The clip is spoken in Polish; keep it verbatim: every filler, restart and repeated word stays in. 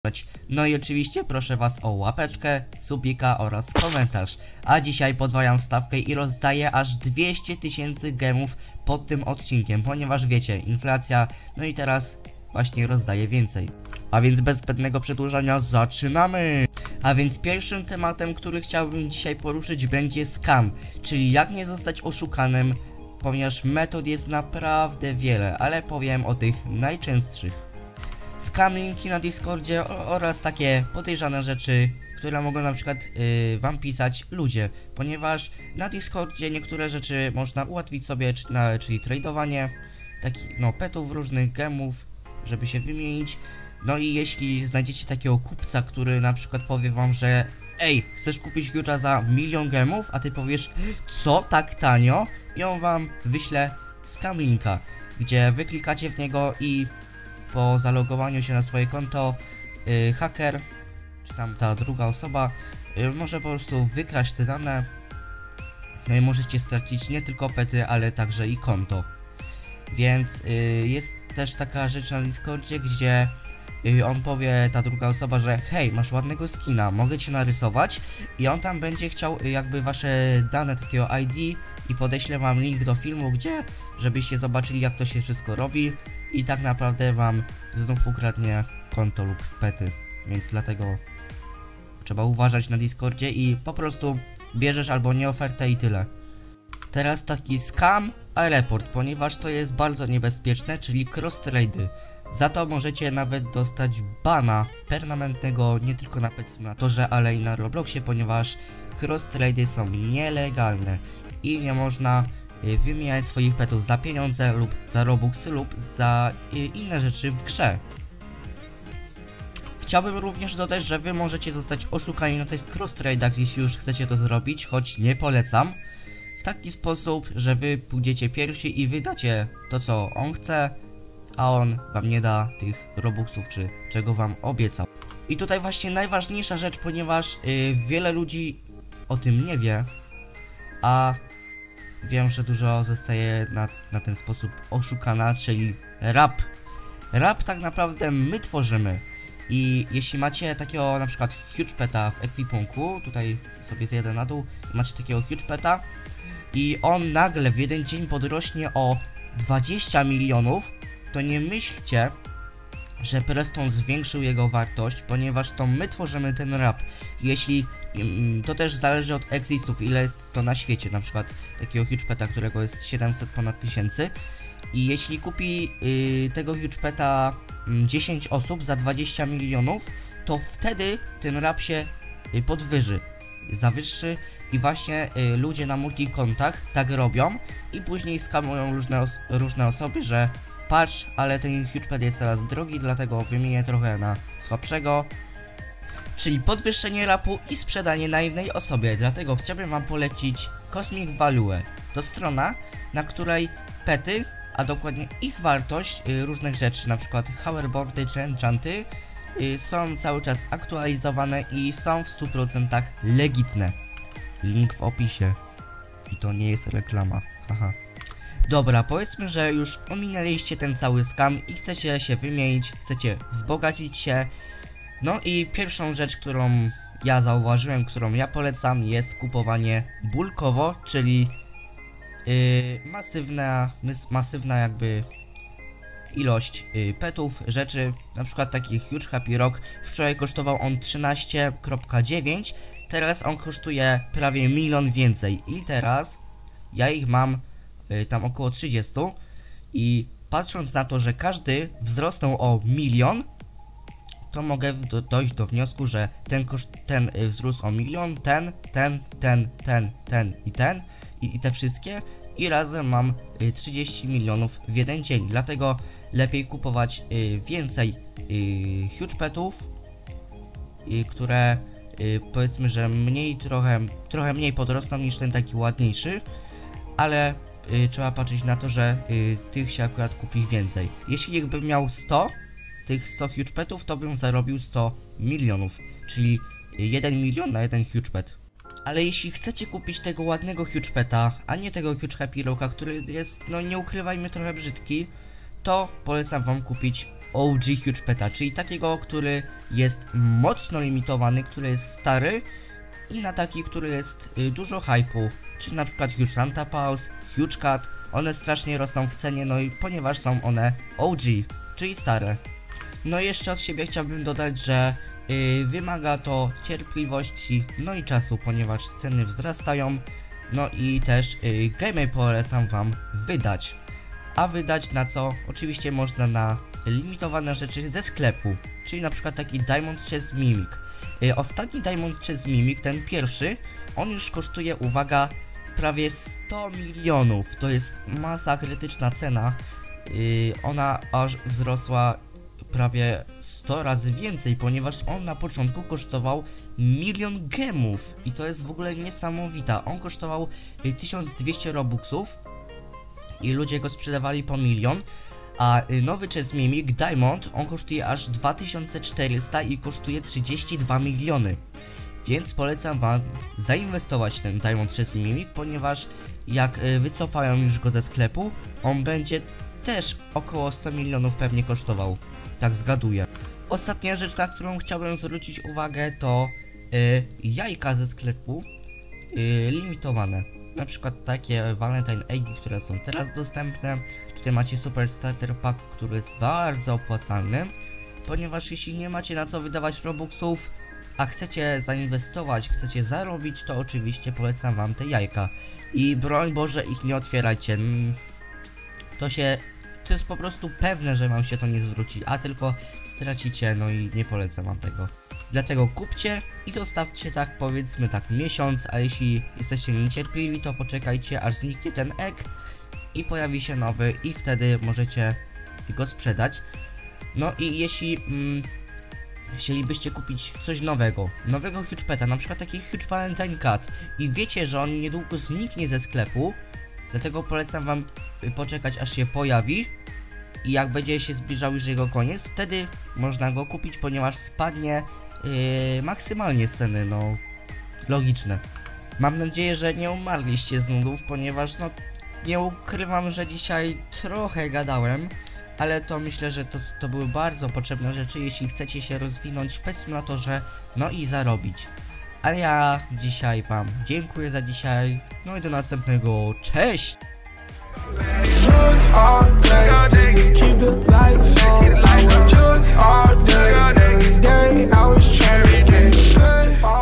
No i oczywiście proszę was o łapeczkę, subika oraz komentarz. A dzisiaj podwajam stawkę i rozdaję aż dwieście tysięcy gemów pod tym odcinkiem, ponieważ wiecie, inflacja, no i teraz właśnie rozdaję więcej. A więc bez zbędnego przedłużania zaczynamy! A więc pierwszym tematem, który chciałbym dzisiaj poruszyć, będzie scam, czyli jak nie zostać oszukanym, ponieważ metod jest naprawdę wiele, ale powiem o tych najczęstszych. Scam linki na Discordzie oraz takie podejrzane rzeczy, które mogą na przykład yy, wam pisać ludzie, ponieważ na Discordzie niektóre rzeczy można ułatwić sobie, czyli tradowanie takich no petów, różnych gemów, żeby się wymienić. No i jeśli znajdziecie takiego kupca, który na przykład powie wam, że ej, chcesz kupić Huge'a za milion gemów, a ty powiesz, co, tak tanio? I on wam wyśle scam linka, gdzie wy klikacie w niego i po zalogowaniu się na swoje konto yy, haker, czy tam ta druga osoba yy, może po prostu wykraść te dane. No i możecie stracić nie tylko pety, ale także i konto. Więc yy, jest też taka rzecz na Discordzie, gdzie yy, on powie, ta druga osoba, że hej, masz ładnego skina, mogę cię narysować, i on tam będzie chciał yy, jakby wasze dane takiego I D i podeślę wam link do filmu, gdzie żebyście zobaczyli, jak to się wszystko robi, i tak naprawdę wam znów ukradnie konto lub pety, więc dlatego trzeba uważać na Discordzie i po prostu bierzesz albo nie ofertę i tyle. Teraz taki scam a report, ponieważ to jest bardzo niebezpieczne, czyli cross trady. Za to możecie nawet dostać bana permanentnego nie tylko na Pet Simulatorze, ale i na Robloxie, ponieważ cross trady są nielegalne i nie można wymieniać swoich petów za pieniądze lub za robuxy lub za inne rzeczy w grze. Chciałbym również dodać, że wy możecie zostać oszukani na tych cross trade'ach, jeśli już chcecie to zrobić, choć nie polecam. W taki sposób, że wy pójdziecie pierwsi i wydacie to, co on chce, a on wam nie da tych robuxów, czy czego wam obiecał. I tutaj właśnie najważniejsza rzecz, ponieważ yy, wiele ludzi o tym nie wie, a wiem, że dużo zostaje na, na ten sposób oszukana, czyli rap. Rap tak naprawdę my tworzymy. I jeśli macie takiego na przykład huge peta w ekwipunku, tutaj sobie zjedę na dół, macie takiego huge peta i on nagle w jeden dzień podrośnie o dwadzieścia milionów, to nie myślcie, że Preston zwiększył jego wartość, ponieważ to my tworzymy ten rap. Jeśli to też zależy od existów, ile jest to na świecie, na przykład takiego huge peta, którego jest siedemset ponad tysięcy, i jeśli kupi yy, tego huge peta yy, dziesięć osób za dwadzieścia milionów, to wtedy ten rap się yy, podwyży, zawyższy, i właśnie yy, ludzie na multikontach tak robią i później skamują różne, os różne osoby, że patrz, ale ten huge pet jest teraz drogi, dlatego wymienię trochę na słabszego. Czyli podwyższenie rapu i sprzedanie naiwnej osobie. Dlatego chciałbym wam polecić Cosmic Value. To strona, na której pety, a dokładnie ich wartość y, różnych rzeczy, na przykład hoverboardy czy enchanty, y, są cały czas aktualizowane i są w stu procentach legitne. Link w opisie. I to nie jest reklama. Haha. Dobra, powiedzmy, że już ominęliście ten cały scam i chcecie się wymienić, chcecie wzbogacić się. No i pierwszą rzecz, którą ja zauważyłem, którą ja polecam, jest kupowanie bulkowo, czyli yy, masywna, masywna jakby ilość yy, petów, rzeczy, na przykład taki Huge Happy Rock. Wczoraj kosztował on trzynaście przecinek dziewięć, teraz on kosztuje prawie milion więcej i teraz ja ich mam yy, tam około trzydzieści, i patrząc na to, że każdy wzrosnął o milion, to mogę do, dojść do wniosku, że ten koszt, ten y, wzrósł o milion, ten, ten, ten, ten, ten i ten i, i te wszystkie, i razem mam y, trzydzieści milionów w jeden dzień. Dlatego lepiej kupować y, więcej y, huge petów, y, które y, powiedzmy, że mniej trochę, trochę mniej podrosną niż ten taki ładniejszy, ale y, trzeba patrzeć na to, że y, tych się akurat kupi więcej. Jeśli jakbym miał sto tych sto huge petów, to bym zarobił sto milionów, czyli jeden milion na jeden huge pet. Ale jeśli chcecie kupić tego ładnego huge peta, a nie tego huge happy rocka, który jest, no nie ukrywajmy, trochę brzydki, to polecam wam kupić O G Huge Peta, czyli takiego, który jest mocno limitowany, który jest stary i na taki, który jest y, dużo hype'u, czyli na przykład Huge Santa Paws, Huge Cat, one strasznie rosną w cenie, no i ponieważ są one O G, czyli stare. No i jeszcze od siebie chciałbym dodać, że y, wymaga to cierpliwości, no i czasu, ponieważ ceny wzrastają, no i też y, gemy polecam wam wydać. A wydać na co? Oczywiście można na limitowane rzeczy ze sklepu, czyli na przykład taki Diamond Chest Mimic. Yy, ostatni Diamond Chest Mimic, ten pierwszy, on już kosztuje, uwaga, prawie sto milionów. To jest masa krytyczna cena. Yy, ona aż wzrosła prawie sto razy więcej, ponieważ on na początku kosztował milion gemów. I to jest w ogóle niesamowita. On kosztował yy, tysiąc dwieście robuxów. I ludzie go sprzedawali po milion, a nowy Chest Mimic Diamond, on kosztuje aż dwa tysiące czterysta i kosztuje trzydzieści dwa miliony. Więc polecam wam zainwestować w ten Diamond Chest Mimic, ponieważ jak wycofają już go ze sklepu, on będzie też około sto milionów pewnie kosztował. Tak zgaduję. Ostatnia rzecz, na którą chciałbym zwrócić uwagę, to yy, jajka ze sklepu yy, limitowane. Na przykład takie Valentine Eggi, które są teraz dostępne. Tutaj macie Super Starter Pack, który jest bardzo opłacalny, ponieważ jeśli nie macie na co wydawać robuxów, a chcecie zainwestować, chcecie zarobić, to oczywiście polecam wam te jajka. I broń Boże, ich nie otwierajcie. To się... To jest po prostu pewne, że wam się to nie zwróci, a tylko stracicie, no i nie polecam wam tego. Dlatego kupcie i zostawcie tak, powiedzmy tak miesiąc, a jeśli jesteście niecierpliwi, to poczekajcie aż zniknie ten egg i pojawi się nowy i wtedy możecie go sprzedać. No i jeśli mm, chcielibyście kupić coś nowego, nowego Huge Peta, na przykład taki Huge Valentine Cat i wiecie, że on niedługo zniknie ze sklepu, dlatego polecam wam poczekać aż się pojawi i jak będzie się zbliżał już jego koniec, wtedy można go kupić, ponieważ spadnie Yy, maksymalnie z ceny, no logiczne. Mam nadzieję, że nie umarliście z nudów, ponieważ no nie ukrywam, że dzisiaj trochę gadałem, ale to myślę, że to, to były bardzo potrzebne rzeczy, jeśli chcecie się rozwinąć w Pet Simulatorze, no i zarobić. A ja dzisiaj wam dziękuję za dzisiaj, no i do następnego, cześć! All day, just to keep the lights on. I would jug all day, every day I was trying to get good.